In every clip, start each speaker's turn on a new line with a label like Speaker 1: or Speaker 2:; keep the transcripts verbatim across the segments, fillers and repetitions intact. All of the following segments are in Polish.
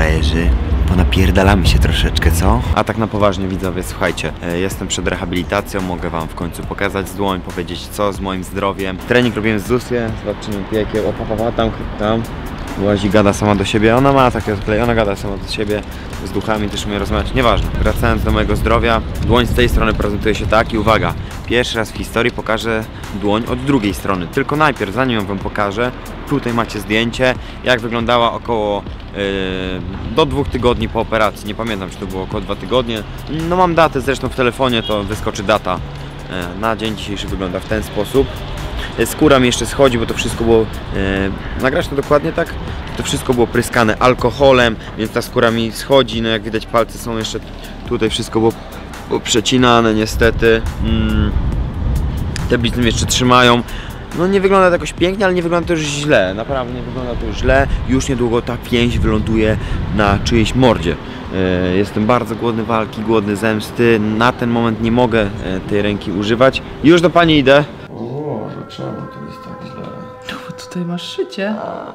Speaker 1: frajerzy. Ponapierdalamy się troszeczkę, co? A tak na poważnie, widzowie, słuchajcie, jestem przed rehabilitacją, mogę wam w końcu pokazać z dłoń, powiedzieć co z moim zdrowiem. Trening robiłem z Zusie, z babczynią Piekieł, o papa, tam, tam. Łazi, gada sama do siebie, ona ma takie odklej, ona gada sama do siebie, z duchami też umie rozmawiać, nieważne. Wracając do mojego zdrowia, dłoń z tej strony prezentuje się tak i uwaga, pierwszy raz w historii pokażę dłoń od drugiej strony, tylko najpierw, zanim ją wam pokażę, tutaj macie zdjęcie, jak wyglądała około yy, do dwóch tygodni po operacji, nie pamiętam, czy to było około dwa tygodnie, no mam datę, zresztą w telefonie to wyskoczy data, yy, na dzień dzisiejszy wygląda w ten sposób. Skóra mi jeszcze schodzi, bo to wszystko było, e, nagrać to dokładnie tak, to wszystko było pryskane alkoholem, więc ta skóra mi schodzi, no jak widać palce są jeszcze, tutaj wszystko było, było przecinane niestety, mm, te blizny jeszcze trzymają, no nie wygląda to jakoś pięknie, ale nie wygląda to już źle, naprawdę nie wygląda to już źle, już niedługo ta pięść wyląduje na czyjejś mordzie. E, jestem bardzo głodny walki, głodny zemsty, na ten moment nie mogę e, tej ręki używać, już do pani idę.
Speaker 2: Czemu to jest tak źle?
Speaker 3: No bo tutaj masz szycie.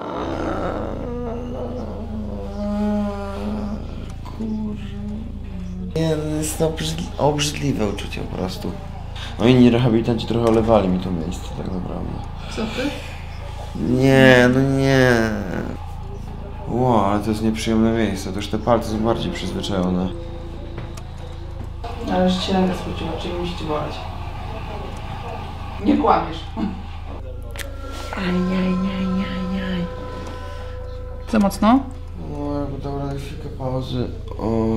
Speaker 2: Kurwa. Nie, to jest obrzydli obrzydliwe uczucie po prostu. No inni rehabilitanci trochę olewali mi to miejsce tak naprawdę.
Speaker 3: Co ty?
Speaker 2: Nie, no nie. Wow, ale to jest nieprzyjemne miejsce, to już te palce są bardziej przyzwyczajone.
Speaker 3: Ale że cię ręka skróciła, czyli musi cię boleć. Nie kłamiesz. Ajajajajaj. Za mocno?
Speaker 2: No, jakby dobra, na chwilkę pauzy. O.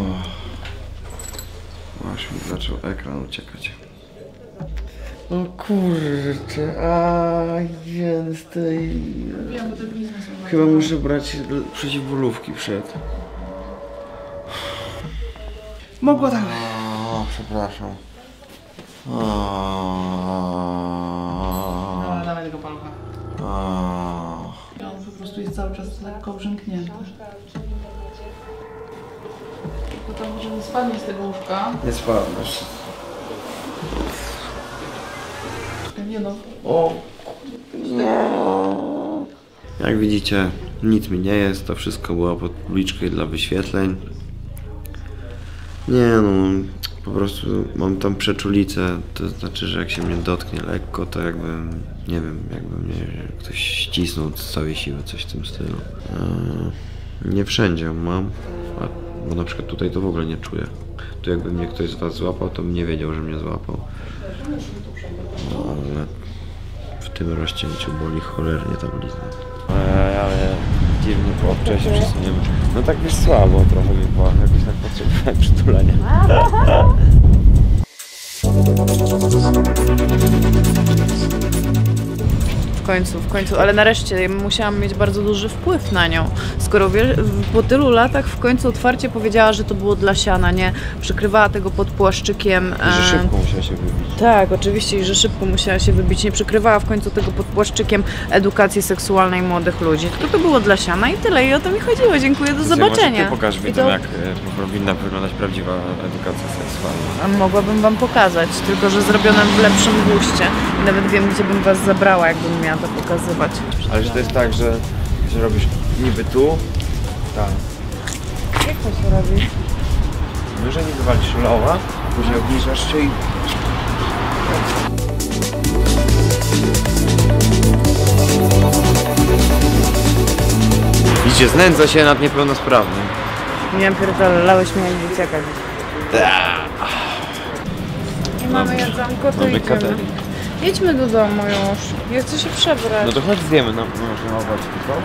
Speaker 2: Aż mi zaczął ekran uciekać. O kurczę, a więc tej... Chyba muszę brać przeciwbólówki przed.
Speaker 3: Mogło tak.
Speaker 2: O, przepraszam. O.
Speaker 3: No, dawaj tego palucha.
Speaker 2: O.
Speaker 3: On po prostu jest cały czas lekko brzęknięty. Tylko to może nie spadnie z tego łóżka.
Speaker 2: Nie spadniesz.
Speaker 3: Nie no.
Speaker 2: O. Jak widzicie, nic mi nie jest, to wszystko było pod publiczkę dla wyświetleń. Nie no, po prostu mam tam przeczulicę, to znaczy, że jak się mnie dotknie lekko, to jakbym, nie wiem, jakby mnie ktoś ścisnął z całej siły, coś w tym stylu. Eee, nie wszędzie ją mam, a, bo na przykład tutaj to w ogóle nie czuję. Tu jakby mnie ktoś z was złapał, to bym nie wiedział, że mnie złapał. No, ale w tym rozcięciu boli cholernie ta blizna. Eee, ale dziwnie po obczasie przesuniemy. No tak wiesz, słabo trochę mi było, jakoś tak potrzebowałem przytulenia.
Speaker 3: W końcu, w końcu, ale nareszcie musiałam mieć bardzo duży wpływ na nią. Skoro wiesz, po tylu latach w końcu otwarcie powiedziała, że to było dla siana, nie przykrywała tego pod płaszczykiem.
Speaker 2: I że szybko musiała się wybić.
Speaker 3: Tak, oczywiście, i że szybko musiała się wybić. Nie przykrywała w końcu tego pod płaszczykiem edukacji seksualnej młodych ludzi. Tylko to było dla siana i tyle. I o to mi chodziło. Dziękuję, do zobaczenia.
Speaker 2: Może ty pokaż widzom,
Speaker 3: to...
Speaker 2: jak powinna wyglądać prawdziwa edukacja seksualna.
Speaker 3: Mogłabym wam pokazać, tylko że zrobione w lepszym guście. I nawet wiem, gdzie bym was zabrała, jakbym miała to pokazywać.
Speaker 2: Ale że to jest tak, że, że robisz niby tu, tak.
Speaker 3: Jak to się robi?
Speaker 2: No, że niby walisz loła, a później obniżasz się i... Widzicie, znęca się nad niepełnosprawnym.
Speaker 3: Nie pierdolę, lałeś mnie jak dzieciaka. I mamy jedzonko, to
Speaker 2: Mamy
Speaker 3: idziemy.
Speaker 2: catering.
Speaker 3: Jedźmy do domu już. Ja chcę się przebrać.
Speaker 2: No to chodź zjemy, no, można owoc tylko.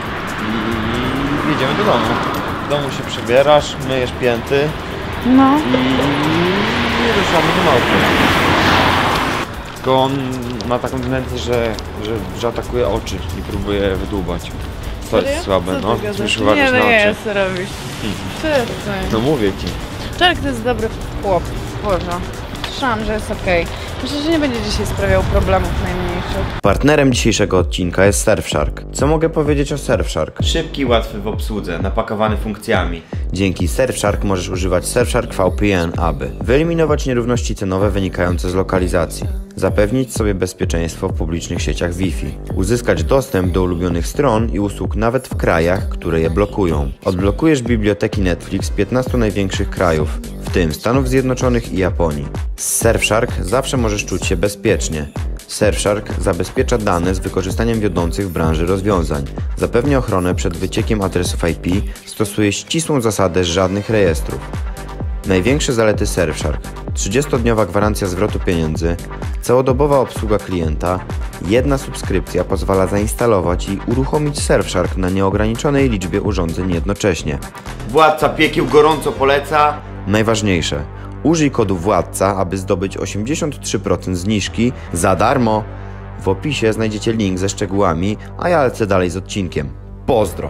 Speaker 2: I jedziemy do domu. W domu się przebierasz, myjesz pięty.
Speaker 3: No.
Speaker 2: I ruszamy do małpy. Tylko on ma taką tendencję, że, że, że atakuje oczy i próbuje je wydłubać. To jest słabe,
Speaker 3: Co
Speaker 2: no.
Speaker 3: ty
Speaker 2: Musisz
Speaker 3: nie,
Speaker 2: uważać
Speaker 3: no
Speaker 2: na
Speaker 3: nie,
Speaker 2: oczy.
Speaker 3: co robisz? Ty, ty.
Speaker 2: No mówię ci.
Speaker 3: Czarek to jest dobry chłop. Boże. Słyszałam, że jest okej. Okay. Myślę, że nie będzie dzisiaj sprawiał problemów najmniejszych.
Speaker 2: Partnerem dzisiejszego odcinka jest Surfshark. Co mogę powiedzieć o Surfshark?
Speaker 1: Szybki, łatwy w obsłudze, napakowany funkcjami.
Speaker 2: Dzięki Surfshark możesz używać Surfshark V P N, aby wyeliminować nierówności cenowe wynikające z lokalizacji, zapewnić sobie bezpieczeństwo w publicznych sieciach Wi-Fi, uzyskać dostęp do ulubionych stron i usług nawet w krajach, które je blokują. Odblokujesz biblioteki Netflix z piętnastu największych krajów, w tym Stanów Zjednoczonych i Japonii. Z Surfshark zawsze możesz czuć się bezpiecznie. Surfshark zabezpiecza dane z wykorzystaniem wiodących w branży rozwiązań, zapewnia ochronę przed wyciekiem adresów I P, stosuje ścisłą zasadę żadnych rejestrów. Największe zalety Surfshark: trzydziestodniowa gwarancja zwrotu pieniędzy, całodobowa obsługa klienta, jedna subskrypcja pozwala zainstalować i uruchomić Surfshark na nieograniczonej liczbie urządzeń jednocześnie.
Speaker 1: Władca piekieł gorąco poleca.
Speaker 2: Najważniejsze: użyj kodu WładCA, aby zdobyć osiemdziesiąt trzy procent zniżki za darmo. W opisie znajdziecie link ze szczegółami, a ja lecę dalej z odcinkiem. Pozdro!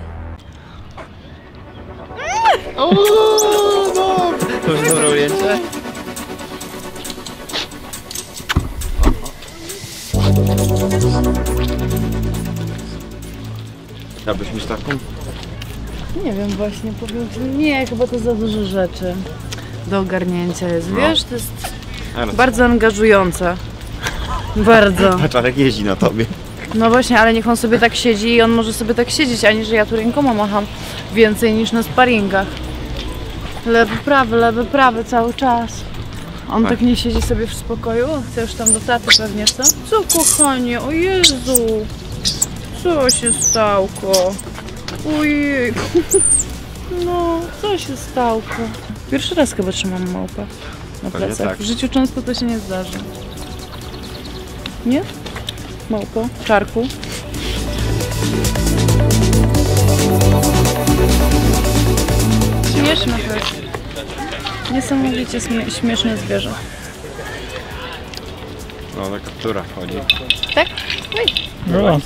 Speaker 1: To już dobre ujęcie? Chciałbyś mieć taką?
Speaker 3: Nie wiem właśnie, powiem ci, nie, chyba to za dużo rzeczy do ogarnięcia jest,
Speaker 1: No.
Speaker 3: wiesz, to jest
Speaker 1: A, no,
Speaker 3: bardzo angażujące. Bardzo.
Speaker 1: Czarek jeździ na tobie.
Speaker 3: No właśnie, ale niech on sobie tak siedzi i on może sobie tak siedzieć, ani że ja tu rękoma macham więcej niż na sparingach. Lewy, prawy, lewy, prawy cały czas. On tak,
Speaker 1: Tak.
Speaker 3: nie siedzi sobie w spokoju? Chce już tam do taty pewnie, co? Co kochanie, o Jezu! Co się stałko? Ojejku. No, co się stałko? Pierwszy raz chyba trzymam małpę na
Speaker 1: Pewnie
Speaker 3: plecach.
Speaker 1: tak.
Speaker 3: W życiu często to się nie zdarzy. Nie? Małpo? Czarku? Śmieszne to jest. Niesamowicie śmie śmieszne zwierzę.
Speaker 1: No, taka która chodzi.
Speaker 3: Tak? Oj.
Speaker 4: No.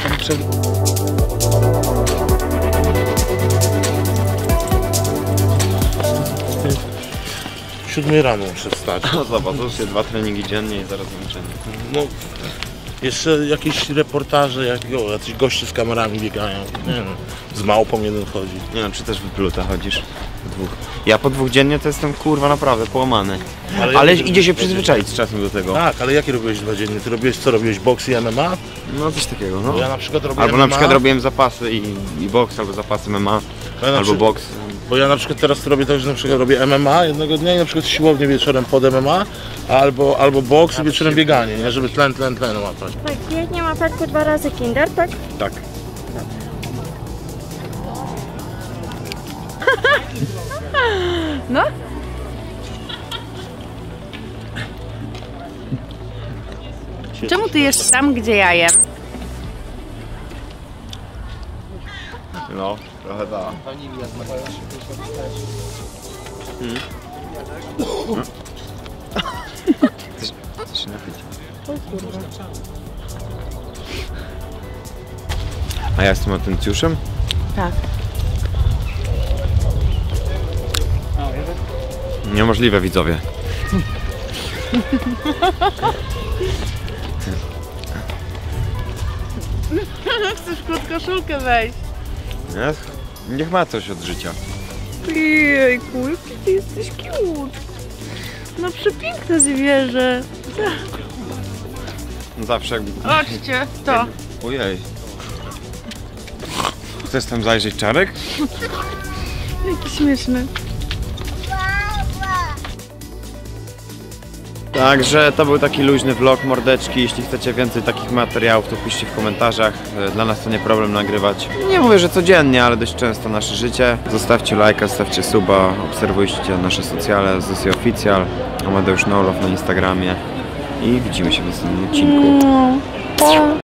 Speaker 4: Siódmej rano muszę wstać.
Speaker 1: No zobacz, to już jest dwa treningi dziennie i zaraz zmęczenie.
Speaker 4: No, jeszcze jakieś reportaże, jak, o, jacyś goście z kamerami biegają. Nie wiem, z małpą jeden chodzi.
Speaker 1: Nie wiem, czy też wypluta chodzisz? Po dwóch. Ja po dwóch dziennie to jestem kurwa naprawdę połamany.
Speaker 4: Ale
Speaker 1: Ale
Speaker 4: jakie
Speaker 1: idzie się
Speaker 4: robiłeś
Speaker 1: przyzwyczaić z czasem do tego.
Speaker 4: Tak, ale jakie robiłeś dwa dziennie? Ty robiłeś co? Robiłeś boks i M M A?
Speaker 1: No coś takiego, no.
Speaker 4: Bo ja na przykład robię
Speaker 1: Albo
Speaker 4: M M A,
Speaker 1: na przykład robiłem zapasy i, i boks, albo zapasy M M A,
Speaker 4: bo ja na
Speaker 1: albo
Speaker 4: przykład-
Speaker 1: boks.
Speaker 4: Bo ja na przykład teraz robię tak, że na przykład robię M M A jednego dnia i na przykład siłownię wieczorem pod M M A, albo, albo boks i wieczorem bieganie, nie? Żeby tlen, tlen, tlen łapać.
Speaker 5: Tak, biegnie ma tak po dwa razy kinder, tak?
Speaker 1: Tak.
Speaker 3: No? Czemu ty jesz tam, gdzie ja jem?
Speaker 1: No, trochę da. Hmm. Chcesz, chcesz się napić? A ja jestem atencjuszem?
Speaker 3: Tak.
Speaker 1: Niemożliwe, widzowie.
Speaker 3: Chcesz pod koszulkę wejść?
Speaker 1: Nie? Niech ma coś od życia.
Speaker 3: Jejku, jaki ty jesteś cute. No przepiękne zwierzę.
Speaker 1: Zawsze jakby...
Speaker 3: Chodźcie, to.
Speaker 1: Ojej. Chcesz tam zajrzeć, Czarek?
Speaker 3: Jaki śmieszny.
Speaker 1: Także to był taki luźny vlog, mordeczki. Jeśli chcecie więcej takich materiałów, to piszcie w komentarzach. Dla nas to nie problem nagrywać. Nie mówię, że codziennie, ale dość często nasze życie. Zostawcie lajka, zostawcie suba, obserwujcie nasze socjale, Zusy Oficjal, Amadeusz Nolow na Instagramie i widzimy się w następnym odcinku.
Speaker 3: No, pa.